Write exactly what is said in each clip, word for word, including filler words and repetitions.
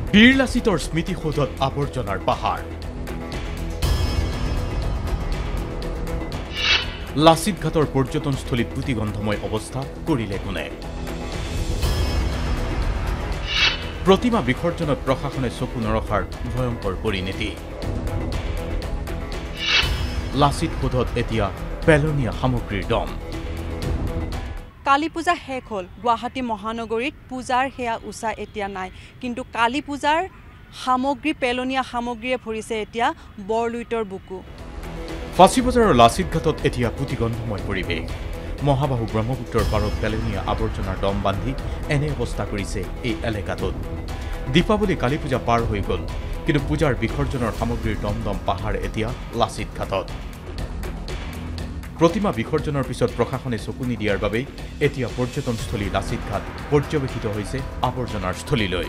বীৰ লাচিতৰ স্মৃতিসৌধত আৱৰ্জনাৰ পাহাৰ। লাচিত ঘাটৰ পৰ্যটনস্থলীত পুতিগন্ধময় অৱস্থা কৰিলে কোনে? প্ৰতিমা বিসৰ্জনত প্ৰশাসনে চকু নৰখাৰ ভয়ংকৰ পৰিণতি। লাচিত সৌধত এতিয়া পেলনীয়া সামগ্ৰীৰ দম। কালী পূজা শেষ হ'ল। গুৱাহাটী মহানগৰীত পূজাৰ সেয়া উচা এতিয়া নাই, কিন্তু কালী পূজাৰ সামগ্ৰী পেলনীয়া সামগ্ৰীয়ে ভৰিছে এতিয়া বৰলুইতৰ বুকু। ফাঁচী বজাৰৰ লাচিত ঘাটত এতিয়া পুতিগন্ধময় পৰিৱেশ। মহাবাহু ব্ৰহ্মপুত্ৰৰ পাৰত পেলনীয়া আৱৰ্জনাৰ দম বান্ধি এনে অৱস্থা কৰিছে এই এলেকাটোত। দীপাৱলী কালী পূজা পাৰ হৈ গ'ল, কিন্তু পূজাৰ বিসৰ্জনৰ সামগ্ৰীৰ দমদম পাহাৰ এতিয়া লাচিত ঘাটত। প্ৰতিমা বিসৰ্জনৰ পিছত প্ৰশাসনে চকু নিদিয়াৰ বাবেই এতিয়া পৰ্যটনস্থলী লাচিত ঘাট পৰ্যবেক্ষিত হৈছে আৱৰ্জনাৰ স্থলীলৈ।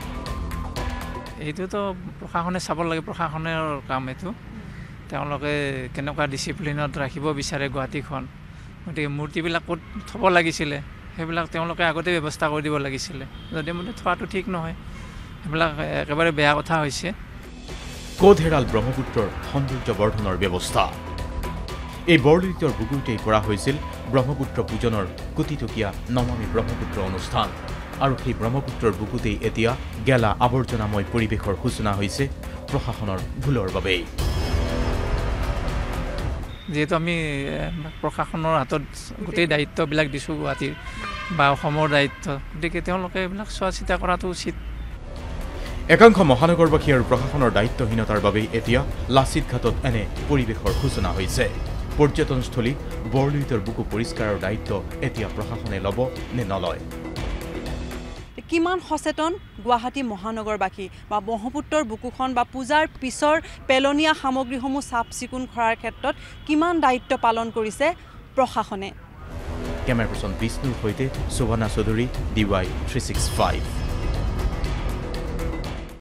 এইটোতো প্ৰশাসনে চাব লাগে, প্ৰশাসনৰ কাম এইটো। তেওঁলোকে কেনেকুৱা ডিচিপ্লিনত ৰাখিব বিচাৰে গুৱাহাটীখন, গতিকে মূৰ্তিবিলাক ক'ত থ'ব লাগিছিলে সেইবিলাক তেওঁলোকে আগতে ব্যৱস্থা কৰি দিব লাগিছিলে। যদি মানে থোৱাটো ঠিক নহয়, সেইবিলাক একেবাৰে বেয়া কথা হৈছে। ক'ত হেৰাল ব্ৰহ্মপুত্ৰৰ সৌন্দৰ্য বৰ্ধনৰ ব্যৱস্থা? এই বৰলুইতৰ বুকুতেই কৰা হৈছিল ব্ৰহ্মপুত্ৰ পূজনৰ কোটিটকীয়া নমামী ব্ৰহ্মপুত্ৰ অনুষ্ঠান, আৰু সেই ব্ৰহ্মপুত্ৰৰ বুকুতেই এতিয়া গেলা আৱৰ্জনাময় পৰিৱেশৰ সূচনা হৈছে প্ৰশাসনৰ ভুলৰ বাবেই। যিহেতু আমি প্ৰশাসনৰ হাতত গোটেই দায়িত্ববিলাক দিছোঁ গুৱাহাটীৰ বা অসমৰ দায়িত্ব, গতিকে তেওঁলোকে এইবিলাক চোৱা চিতা কৰাটো উচিত। একাংশ মহানগৰবাসী আৰু প্ৰশাসনৰ দায়িত্বহীনতাৰ বাবেই এতিয়া লাচিত ঘাটত এনে পৰিৱেশৰ সূচনা হৈছে। পৰ্যটনস্থলী বৰলুইতৰ বুকু পৰিষ্কাৰৰ দায়িত্ব এতিয়া প্ৰশাসনে ল'ব নে নলয়? কিমান সচেতন গুৱাহাটী মহানগৰবাসী বা ব্ৰহ্মপুত্ৰৰ বুকুখন বা পূজাৰ পিছৰ পেলনীয়া সামগ্ৰীসমূহ চাফ চিকুণ কৰাৰ ক্ষেত্ৰত কিমান দায়িত্ব পালন কৰিছে প্ৰশাসনে? কেমেৰা পাৰ্চন বিষ্ণুৰ সৈতে Shobhana Choudhury, D Y three six five.